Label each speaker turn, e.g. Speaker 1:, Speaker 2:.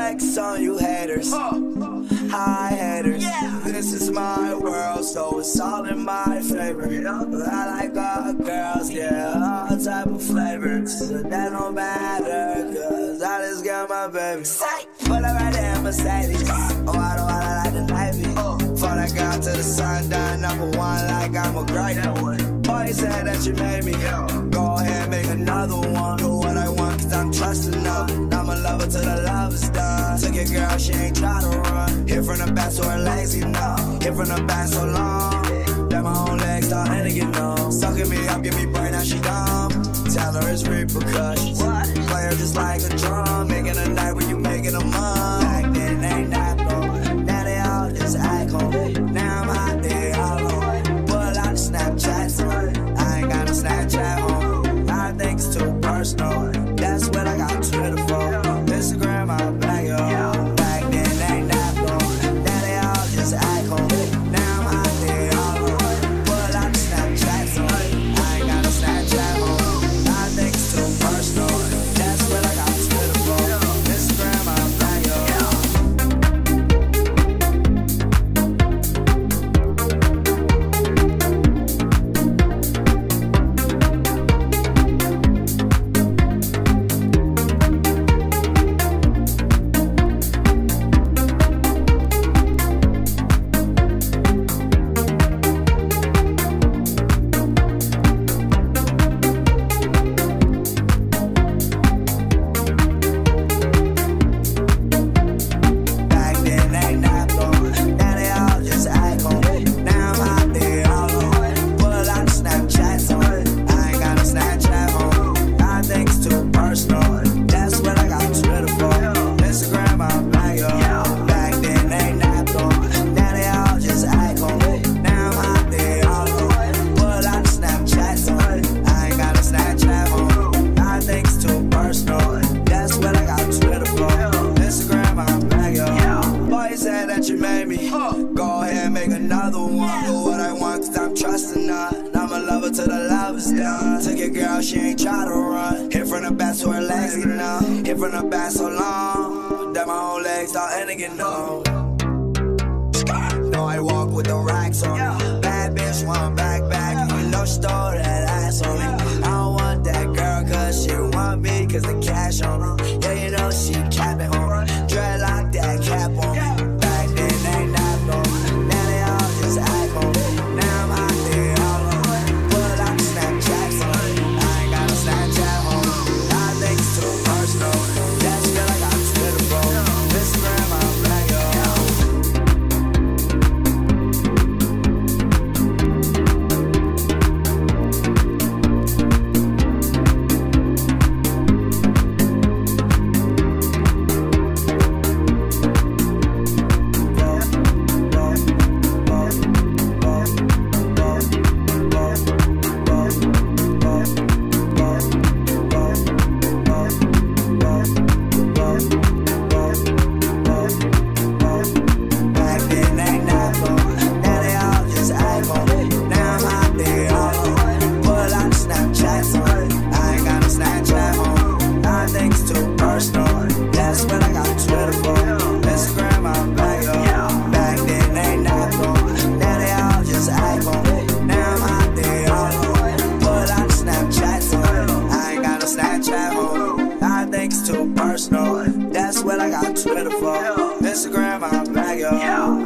Speaker 1: flex on you haters. Hi haters. This is my world, so it's all in my favor. I like all girls, yeah, all type of flavors. But that don't matter, cause I just got my baby. Pull up right there, Mercedes. Oh, I don't wanna like the Navy. For that girl to the sun, down #1 like I'm a great. Boy, you said that you made me. Go ahead, make another one. Do what I want, cause I'm trusting her. I'm a lover till the love is done. Took your girl, she ain't try to run. Hit from the back, so her legs get numb. Hit from the back so long that my own legs starting to get numb. Sucking me up, give me brain, now she dumb. Tell her it's repercussions. Play her just like a drum. Making a night when you making a month. Back then ain't that long. Now they all just act home. Now I'm out there all alone. Pull out the Snapchat, so I ain't got no Snapchat home. I think it's too personal. That's what I got Twitter for. Instagram, I bag it up. Back then ain't that long. Now they all just act home. Now I'm out there all alone. Pull out the Snapchat, so I ain't got no Snapchat home. I think it's too personal. That's what I got Twitter for. Instagram, I bag it up. You made me. Go ahead, make another one. Do what I want, cause I'm trusting her. I'm a lover till the love is done. Took your girl, she ain't try to run. Hit from the back, so her legs get numb. Hit from the back so long that my whole legs starting to get numb. No, I walk with the racks on me. Bad bitch, one back. You know she stole that ass on me. I don't want that girl, cause she want me, cause the cash on me. Yeah, you know she capping on me. Dreadlock that cap on me. Too personal. That's what I got Twitter for. Instagram, I bag it up.